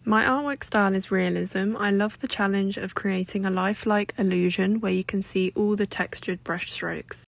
My artwork style is realism. I love the challenge of creating a lifelike illusion where you can see all the textured brush strokes.